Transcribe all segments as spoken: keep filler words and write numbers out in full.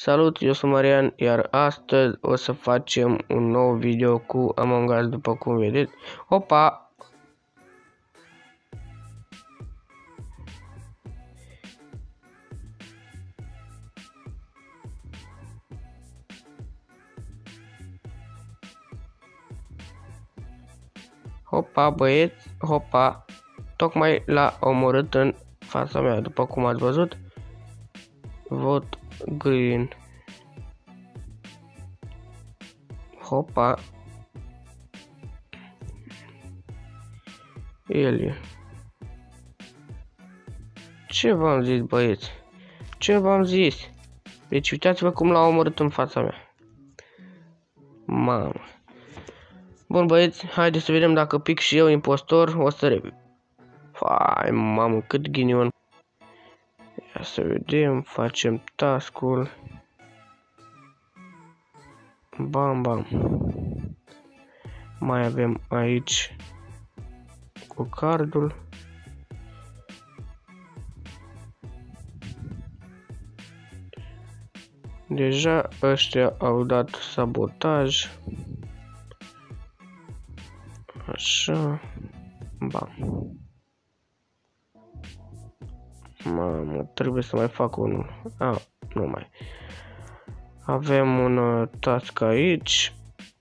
Salut, eu sunt Marian, iar astăzi o să facem un nou video cu Among Us, după cum vedeți. Opa! Hopa, băieți, hopa! Tocmai l-a omorât în fața mea, după cum ați văzut. Vot green. Hopa. El e. Ce v-am zis, băieți? Ce v-am zis? Deci uitați-vă cum l-a omorât în fața mea. Mamă. Bun, băieți, haideți să vedem dacă pic și eu impostor, o să revin. Fai, mamă, cât ghinion. Ia să vedem, facem task-ul. Bam, bam. Mai avem aici cu cardul. Deja ăștia au dat sabotaj. Așa. Bam. Mamă, trebuie să mai fac unul. Ah, nu mai. Avem un uh, task aici.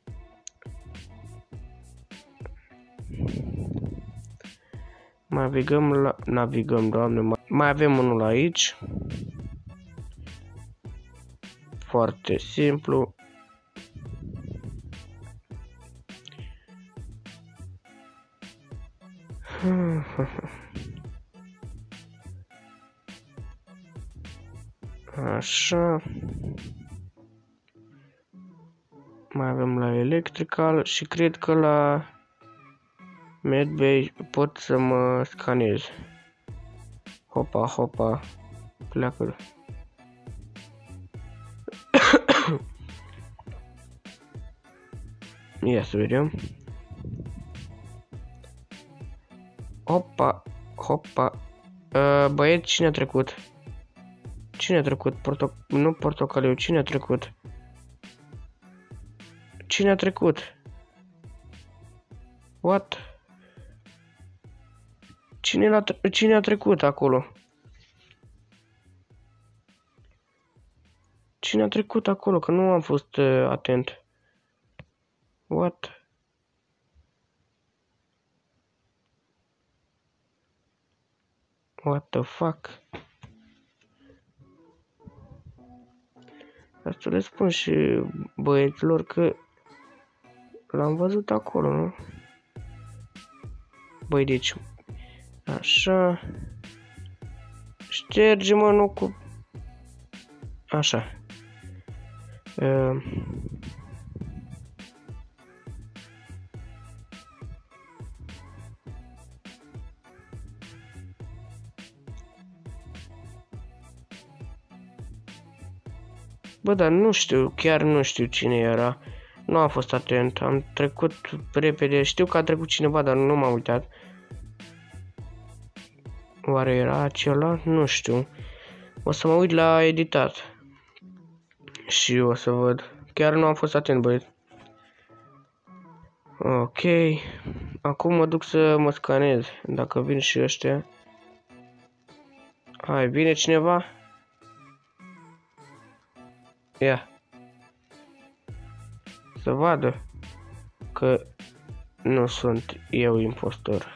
Navigăm la... Navigăm, doamne. Mai, mai avem unul aici. Foarte simplu. Așa. Mai avem la electrical și cred că la medbay pot să mă scanez. Hopa, hopa. Pleacă. Ia să vedem. Hopa, hopa. Uh, băieți, cine a trecut? Cine a trecut? Porto... Nu portocaliu, cine a trecut? Cine a trecut? What? Cine, a tre Cine a trecut acolo? Cine a trecut acolo? Că nu am fost uh, atent. What? What the fuck? Asta le spun și băieților că l-am văzut acolo, nu? Băi, deci... Așa... Șterge-mă, nu cu... Așa. Uh... Bă, dar nu știu, chiar nu știu cine era. Nu am fost atent, am trecut repede. Știu că a trecut cineva, dar nu m-am uitat. Oare era acela? Nu știu. O să mă uit la editat. Și o să văd. Chiar nu am fost atent, băieți. Ok. Acum mă duc să mă scanez. Dacă vin și ăștia. Hai, vine cineva? Ia. Să vadă că nu sunt eu impostor.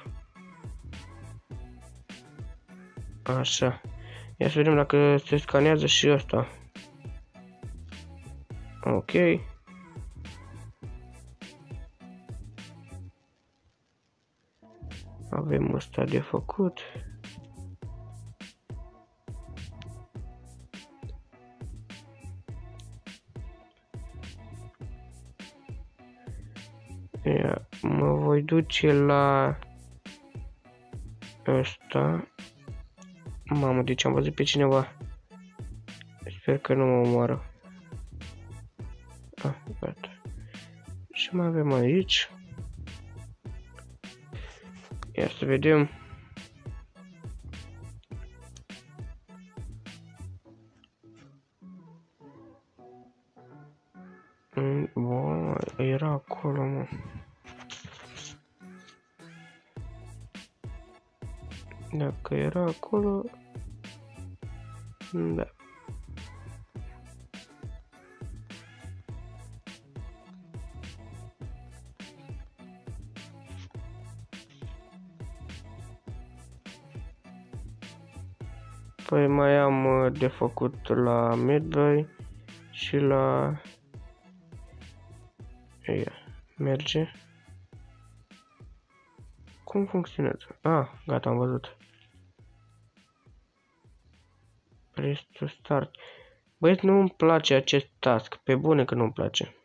Așa. Ia să vedem dacă se scanează și ăsta. Ok. Avem ăsta de făcut. Ia, mă voi duce la ăsta. Mamă, deci am văzut pe cineva. Sper că nu mă omoară. Ah, gata. Și mai avem aici. Ia să vedem. era acolo, mă. Dacă era acolo... Da. Păi mai am de făcut la Midway și la... Ia, merge. Cum funcționează? Ah, gata, am văzut. Press to start. Băieți, nu îmi place acest task. Pe bune că nu îmi place.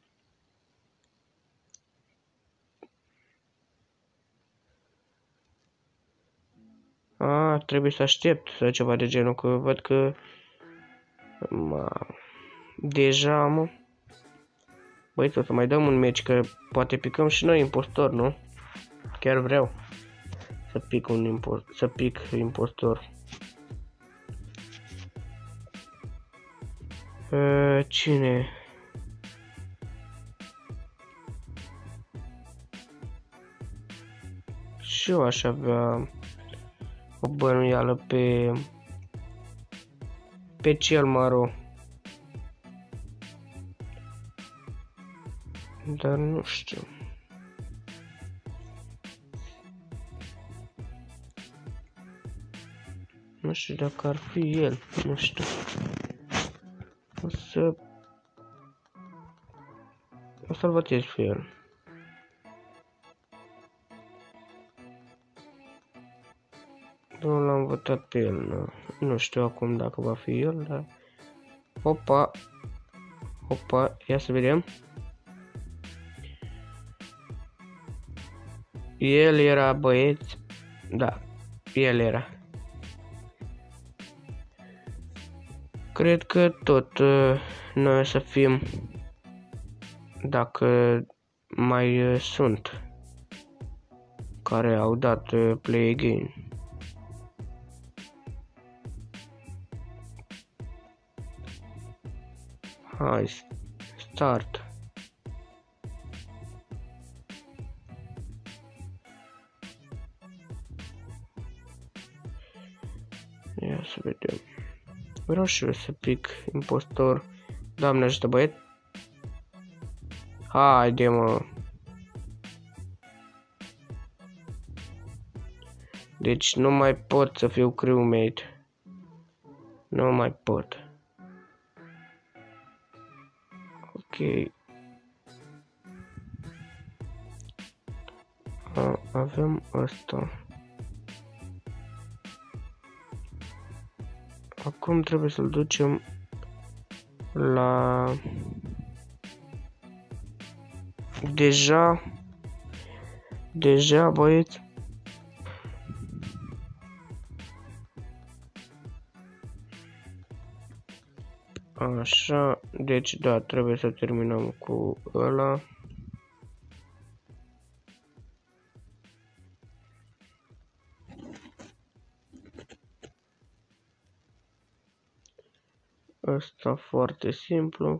Ah, trebuie să aștept sau ceva de genul, că văd că... Ma... Deja, mă. Băieți, o să mai dăm un meci, că poate picăm și noi impostor, nu? Chiar vreau să pic un impostor, să pic impostor. Uh, cine? Și eu aș avea o bănuială pe pe cel maro. Dar nu știu. Nu știu dacă ar fi el, nu știu. O să... O să-l votez pe el. Nu l-am votat pe el, nu. Nu știu acum dacă va fi el, dar... Opa! Opa, ia să vedem. El era, băieți. Da, el era. Cred că tot uh, noi o să fim, dacă mai uh, sunt care au dat uh, play again. Hai, start. Ia să vedem. Vreau și eu să pic impostor. Doamne ajută, băiet. Haide, mă. Deci nu mai pot să fiu crewmate. Nu mai pot. Ok. A, avem asta. Acum trebuie să-l ducem la... Deja... Deja, băieți. Așa, deci da, trebuie să terminăm cu ăla. Asta foarte simplu.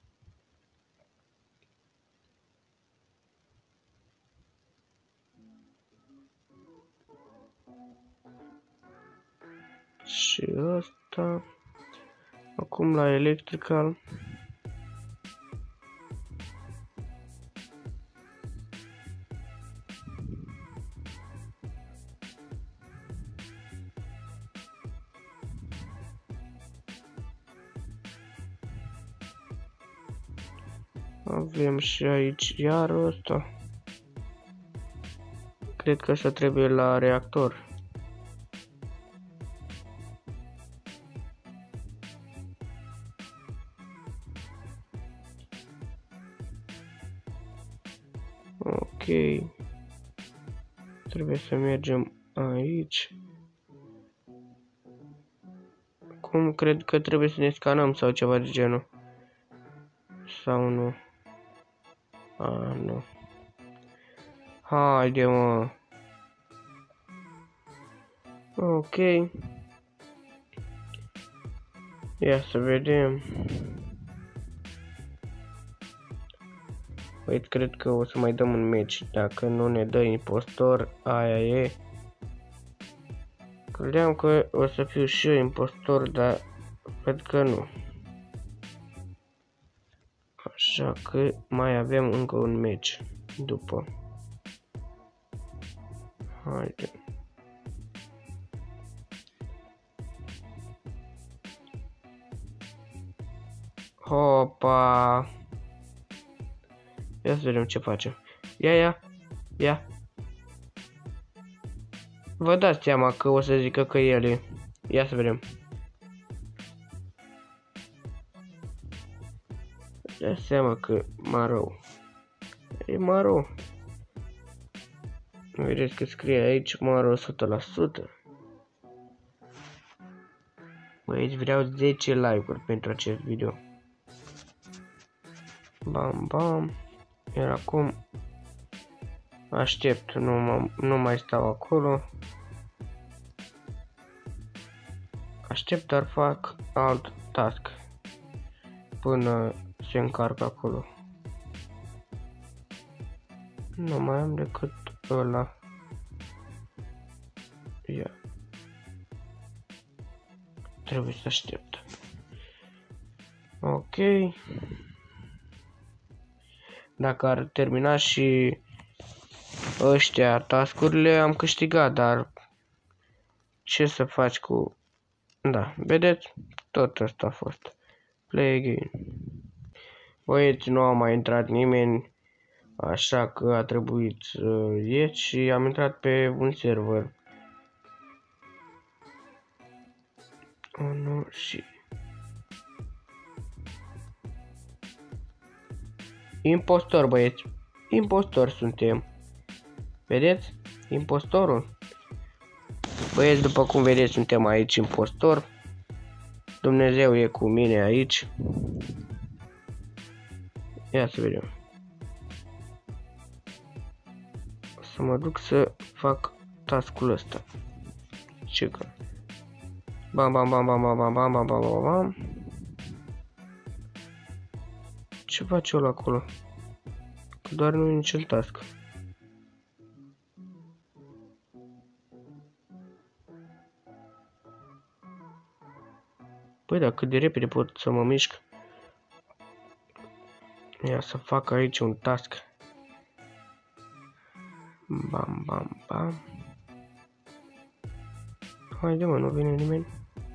Și asta. Acum la electrical. Avem și aici iar ăsta. Cred că așa trebuie la reactor. Ok. Trebuie să mergem aici. Acum cred că trebuie să ne scanăm sau ceva de genul. Sau nu? A, nu. Haide, mă. Ok. Ia să vedem. Băieți, cred că o să mai dăm un match. Dacă nu ne dă impostor, aia e. Credeam că o să fiu și eu impostor, dar cred că nu. Așa că mai avem încă un match după. Haide. Hopa. Ia să vedem ce facem. Ia, ia, ia. Vă dați seama că o să zică că el e. Ia să vedem. Dați seama că Marou. E Marou. Vedeți că scrie aici Marou o sută la sută. Băieți, vreau zece like-uri pentru acest video. Bam, bam. Iar acum aștept, nu, nu mai stau acolo. Aștept, dar fac alt task până se încarcă acolo. Nu mai am decât ăla. Ia. Trebuie să aștept. Ok. Dacă ar termina și ăștia task-urile, am câștigat, dar ce să faci cu... Da, vedeți? Tot asta a fost. Play again. Băieți, nu a mai intrat nimeni, așa că a trebuit să ies și am intrat pe un server. Unu și... Impostor, băieți. Impostor suntem. Vedeți? Impostorul. Băieți, după cum vedeți, suntem aici impostor. Dumnezeu e cu mine aici. Ia să vedem. Să mă duc să fac task-ul ăsta. Ce că? Bam, bam, bam, bam, bam, bam, bam, bam, bam, bam, bam. Ce face ăla acolo? Că doar nu e niciun task. Păi da, cât de repede pot să mă mișc. Ia să fac aici un task. Bam, bam, bam. Haide, mă, nu vine nimeni.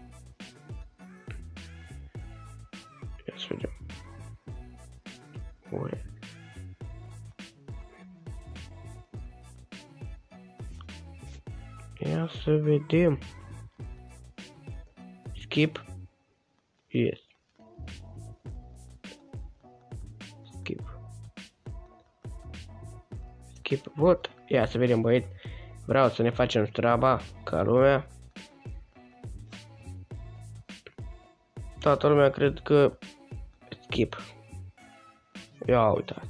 Ia să vedem. Ue. Ia să vedem. Skip. Yes. Skip. Skip vot. Ia să vedem, băieți. Vreau să ne facem treaba ca lumea. Toată lumea cred că skip. Ia uitați.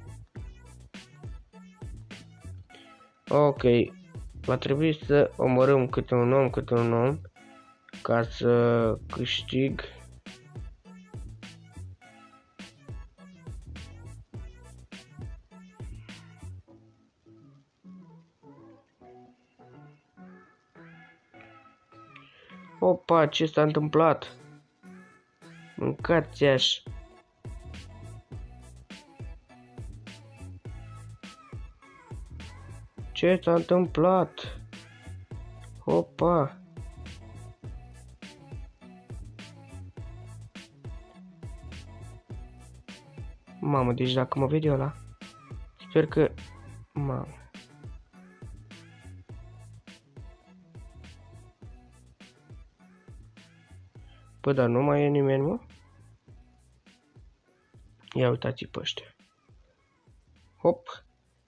Ok. Va trebui să omorâm câte un om, câte un om, ca să câștig. Opa, ce s-a întâmplat? Mâncați aș. Ce s-a întâmplat? Opa. Mamă, deci dacă mă vede ăla, sper că... Mamă. Păi, dar nu mai e nimeni, mă? Ia uitați pe ăștia. Hop.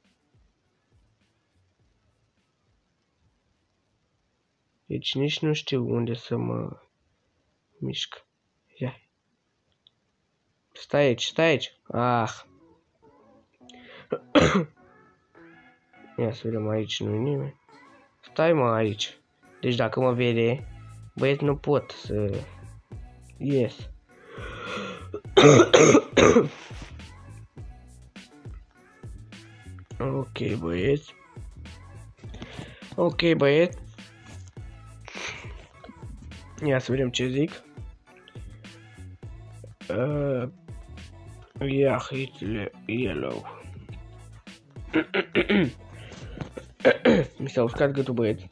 Deci nici nu știu unde să mă mișc. Ia. Stai aici, stai aici. Ah. Ia să vedem, aici nu e nimeni. Stai, mă, aici. Deci dacă mă vede, băieți, nu pot să ies. Ok, băieți. Ia să vedem ce zic. Uh, ia hitele yellow. Mi s-a uscat gâtul, băieți.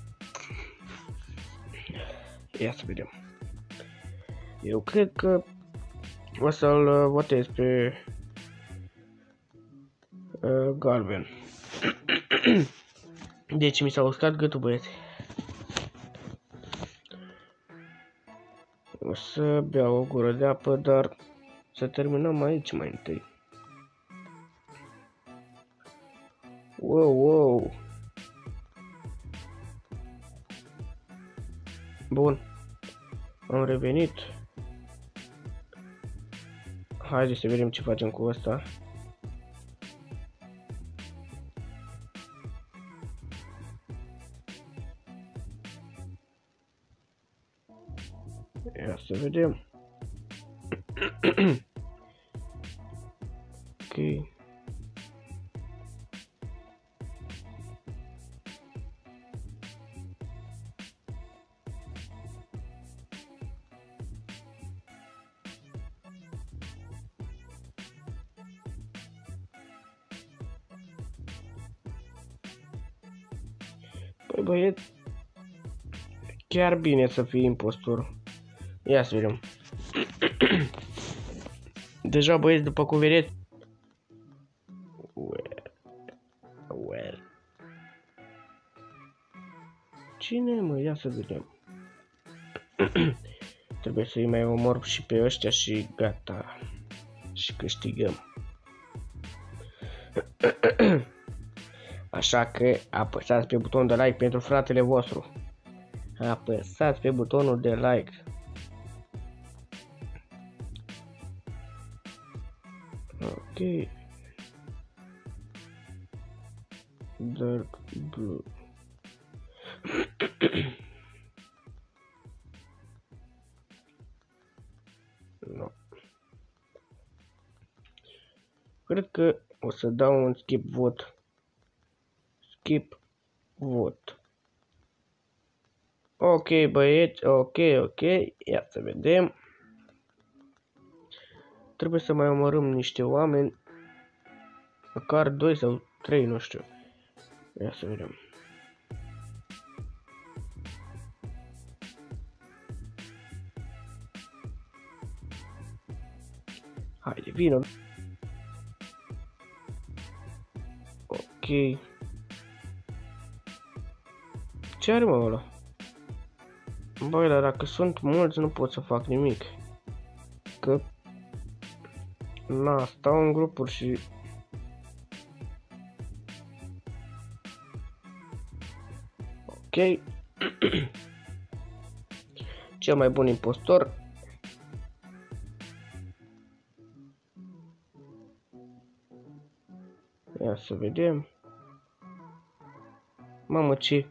Ia să vedem. Eu cred că o să-l votez pe uh, galben. Deci mi s-a uscat gâtul, băieți. O să beau o gură de apă, dar să terminăm aici mai întâi. Wow, wow. Bun. Am revenit. Haideți să vedem ce facem cu ăsta. Ia să vedem. Ok. Păi băieți, chiar bine să fii impostor. Ia să vedem. Deja băieți, după cum vedeți. Well. Well. Cine mă? Ia să vedem. Trebuie să-i mai omor și pe ăștia și gata. Și câștigăm. Așa că apăsați pe butonul de like pentru fratele vostru. Apăsați pe butonul de like. Ok. Dark blue. No. Cred că o să dau un skip vot. Skip vot. Ok, băieți, ok, ok. Ia să vedem. Trebuie să mai omorâm niște oameni. Măcar doi sau trei, nu știu. Ia să vedem. Haide, vină. Ok. Ce are, mă, ăla? Băi, dar dacă sunt mulți, nu pot să fac nimic. Că... Na, stau în grupuri și... Ok. Cel mai bun impostor. Ia să vedem. Mamă, ce...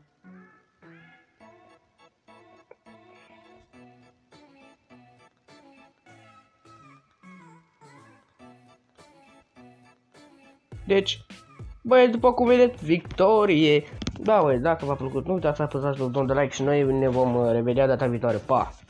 Deci, băi, după cum vedeți, victorie! Da, băi, dacă v-a plăcut, nu uitați să apăsați pe butonul de like și noi ne vom revedea data viitoare. Pa!